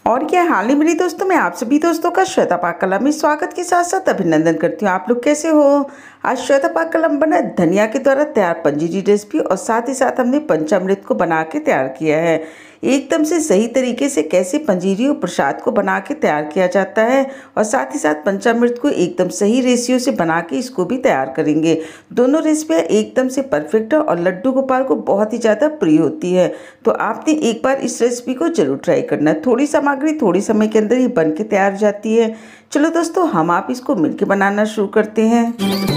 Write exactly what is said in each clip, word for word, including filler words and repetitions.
और क्या हाल ही मेरी दोस्तों, मैं आप सभी दोस्तों का श्वेता पाक कला में स्वागत के साथ साथ अभिनंदन करती हूँ। आप लोग कैसे हो? आज श्वेता पाक कला में बना धनिया के द्वारा तैयार पंजीरी रेसिपी और साथ ही साथ हमने पंचामृत को बना के तैयार किया है। एकदम से सही तरीके से कैसे पंजीरी और प्रसाद को बना के तैयार किया जाता है और साथ ही साथ पंचामृत को एकदम सही रेशियो से बना के इसको भी तैयार करेंगे। दोनों रेसिपियाँ एकदम से परफेक्ट है और लड्डू गोपाल को बहुत ही ज़्यादा प्रिय होती है। तो आपने एक बार इस रेसिपी को जरूर ट्राई करना है। थोड़ी सामग्री थोड़ी समय के अंदर ही बन के तैयार हो जाती है। चलो दोस्तों, हम आप इसको मिलकर बनाना शुरू करते हैं।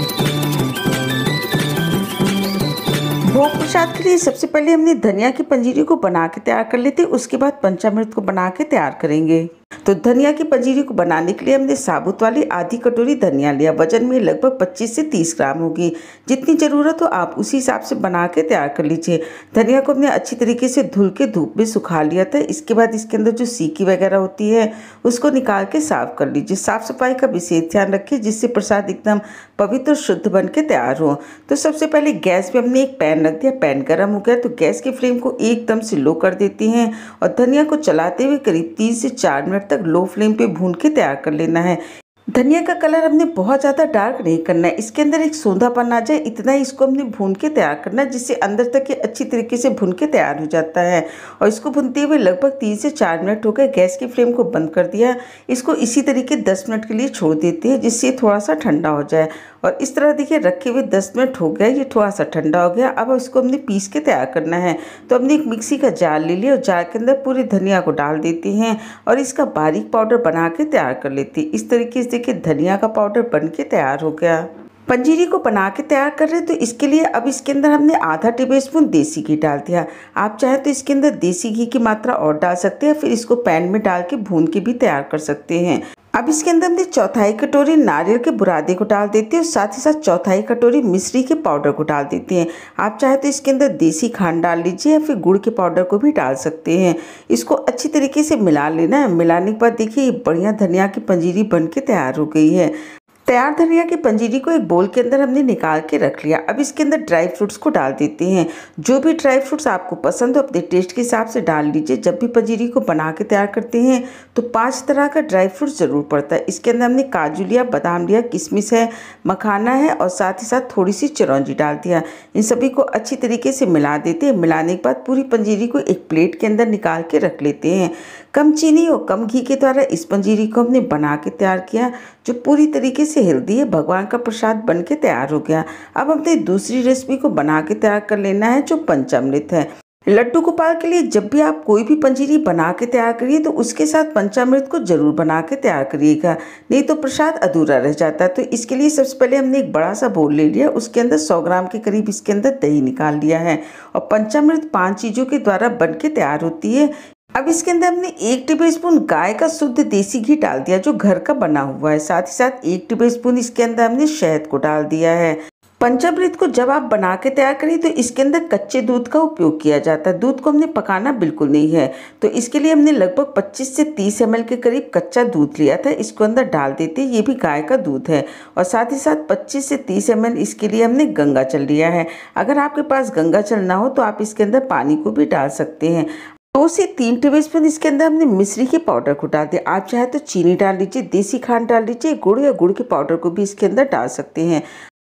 भोग प्रसाद के लिए सबसे पहले हमने धनिया की पंजीरी को बना के तैयार कर लेते हैं, उसके बाद पंचामृत को बना के तैयार करेंगे। तो धनिया की पंजीरी को बनाने के लिए हमने साबुत वाली आधी कटोरी धनिया लिया। वजन में लगभग पच्चीस से तीस ग्राम होगी। जितनी ज़रूरत हो आप उसी हिसाब से बना के तैयार कर लीजिए। धनिया को हमने अच्छी तरीके से धुल के धूप में सुखा लिया था। इसके बाद इसके अंदर जो सीकी वगैरह होती है उसको निकाल के साफ कर लीजिए। साफ सफाई का विशेष ध्यान रखिए जिससे प्रसाद एकदम पवित्र शुद्ध बन के तैयार हो। तो सबसे पहले गैस पे हमने एक पैन रख दिया। पैन गर्म हो गया तो गैस की फ्लेम को एकदम से लो कर देते हैं और धनिया को चलाते हुए करीब तीन से चार मिनट तक लो फ्लेम पे भून के तैयार कर लेना है। धनिया का कलर हमने बहुत ज़्यादा डार्क नहीं करना है, इसके अंदर एक सोंधापन आ जाए इतना ही इसको हमने भून के तैयार करना है, जिससे अंदर तक ये अच्छी तरीके से भून के तैयार हो जाता है। और इसको भूनते हुए लगभग तीन से चार मिनट हो गए। गैस की फ्लेम को बंद कर दिया। इसको इसी तरीके दस मिनट के लिए छोड़ देते हैं जिससे थोड़ा सा ठंडा हो जाए। और इस तरह देखिए रखे हुए दस मिनट हो गया, ये थोड़ा सा ठंडा हो गया। अब इसको हमने पीस के तैयार करना है। तो हमने एक मिक्सी का जार ले लिया और जार के अंदर पूरी धनिया को डाल देते हैं और इसका बारीक पाउडर बना के तैयार कर लेते हैं। इस तरीके से देखिए धनिया का पाउडर बन के तैयार हो गया। पंजीरी को बना के तैयार कर रहे हैं तो इसके लिए अब इसके अंदर हमने आधा टेबलस्पून देसी घी डाल दिया। आप चाहें तो इसके अंदर देसी घी की मात्रा और डाल सकते हैं, फिर इसको पैन में डाल के भून के भी तैयार कर सकते हैं। अब इसके अंदर हमने चौथाई कटोरी नारियल के बुरादे को डाल देते हैं और साथ ही साथ चौथाई कटोरी मिश्री के पाउडर को डाल देते हैं। आप चाहे तो इसके अंदर देसी खांड डाल लीजिए या फिर गुड़ के पाउडर को भी डाल सकते हैं। इसको अच्छी तरीके से मिला लेना है। मिलाने के बाद देखिए ये बढ़िया धनिया की पंजीरी बन के तैयार हो गई है। तैयार धनिया की पंजीरी को एक बोल के अंदर हमने निकाल के रख लिया। अब इसके अंदर ड्राई फ्रूट्स को डाल देते हैं। जो भी ड्राई फ्रूट्स आपको पसंद हो अपने टेस्ट के हिसाब से डाल लीजिए। जब भी पंजीरी को बना के तैयार करते हैं तो पांच तरह का ड्राई फ्रूट्स ज़रूर पड़ता है। इसके अंदर हमने काजू लिया, बादाम लिया, किशमिश है, मखाना है और साथ ही साथ थोड़ी सी चिरौंजी डाल दिया। इन सभी को अच्छी तरीके से मिला देते हैं। मिलाने के बाद पूरी पंजीरी को एक प्लेट के अंदर निकाल के रख लेते हैं। कम चीनी और कम घी के द्वारा इस पंजीरी को हमने बना के तैयार किया जो पूरी तरीके से हेल्दी है। भगवान का प्रसाद बन के तैयार हो गया। अब हमने दूसरी रेसिपी को बना के तैयार कर लेना है जो पंचामृत है। लड्डू गोपाल के लिए जब भी आप कोई भी पंजीरी बना के तैयार करिए तो उसके साथ पंचामृत को जरूर बना के तैयार करिएगा, नहीं तो प्रसाद अधूरा रह जाता है। तो इसके लिए सबसे पहले हमने एक बड़ा सा बोल ले लिया, उसके अंदर सौ ग्राम के करीब इसके अंदर दही निकाल लिया है और पंचामृत पाँच चीज़ों के द्वारा बन के तैयार होती है। अब इसके अंदर हमने एक टेबलस्पून गाय का शुद्ध देसी घी डाल दिया जो घर का बना हुआ है। साथ ही साथ एक टेबलस्पून इसके अंदर हमने शहद को डाल दिया है। पंचामृत को जब आप बना के तैयार करिए तो इसके अंदर कच्चे दूध का उपयोग किया जाता है। दूध को हमने पकाना बिल्कुल नहीं है। तो इसके लिए हमने लगभग पच्चीस से तीस एम एल के करीब कच्चा दूध लिया था, इसको अंदर डाल देते हैं। ये भी गाय का दूध है। और साथ ही साथ पच्चीस से तीस एम एल इसके लिए हमने गंगाजल लिया है। अगर आपके पास गंगाजल ना हो तो आप इसके अंदर पानी को भी डाल सकते हैं। दो से तीन टेबलस्पून इसके अंदर हमने मिश्री के पाउडर को डाल दिया। आप चाहे तो चीनी डाल लीजिए, देसी खांड डाल लीजिए, गुड़ या गुड़ के पाउडर को भी इसके अंदर डाल सकते हैं।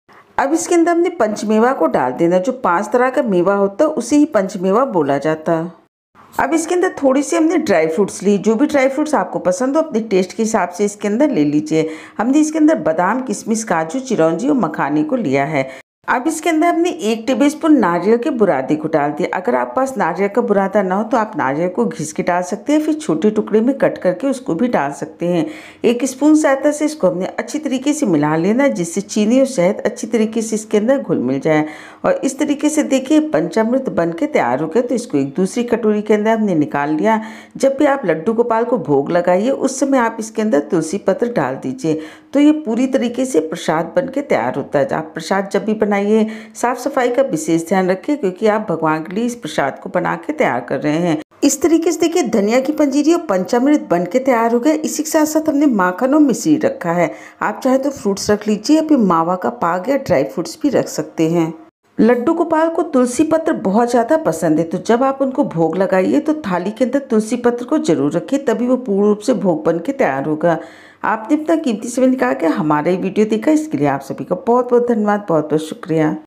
अब इसके अंदर हमने पंचमेवा को डाल देना। जो पांच तरह का मेवा होता है उसे ही पंचमेवा बोला जाता है। अब इसके अंदर थोड़ी सी हमने ड्राई फ्रूट्स ली। जो भी ड्राई फ्रूट्स आपको पसंद हो अपने टेस्ट के हिसाब से इसके अंदर ले लीजिए। हमने इसके अंदर बादाम, किशमिश, काजू, चिरौंजी और मखाने को लिया है। अब इसके अंदर हमने एक टेबलस्पून नारियल के बुरादे को डाल दिया। अगर आप पास नारियल का बुरादा ना हो तो आप नारियल को घिस के डाल सकते हैं, फिर छोटे टुकड़े में कट करके उसको भी डाल सकते हैं। एक स्पून सहायता से इसको हमने अच्छी तरीके से मिला लेना जिससे चीनी और शहद अच्छी तरीके से इसके अंदर घुल मिल जाए। और इस तरीके से देखिए पंचामृत बन के तैयार हो गया। तो इसको एक दूसरी कटोरी के अंदर हमने निकाल लिया। जब भी आप लड्डू गोपाल को भोग लगाइए उस समय आप इसके अंदर तुलसी पत्र डाल दीजिए तो ये पूरी तरीके से प्रसाद बन के तैयार होता है। आप प्रसाद जब भी बनाइए साफ सफाई का विशेष ध्यान रखिए क्योंकि आप भगवान के लिए इस प्रसाद को बना के तैयार कर रहे हैं। इस तरीके से देखिए धनिया की पंजीरी और पंचामृत बन के तैयार हो गए। इसी के साथ साथ हमने माखन और मिश्री रखा है। आप चाहे तो फ्रूट्स रख लीजिए या फिर मावा का पाक या ड्राई फ्रूट्स भी रख सकते हैं। लड्डू गोपाल को तुलसी पत्र बहुत ज़्यादा पसंद है, तो जब आप उनको भोग लगाइए तो थाली के अंदर तुलसी पत्र को जरूर रखिए, तभी वो पूर्ण रूप से भोग बन के तैयार होगा। आपने इतना कीमती समय निकाल के हमारा ये वीडियो देखा, इसके लिए आप सभी का बहुत बहुत धन्यवाद, बहुत बहुत शुक्रिया।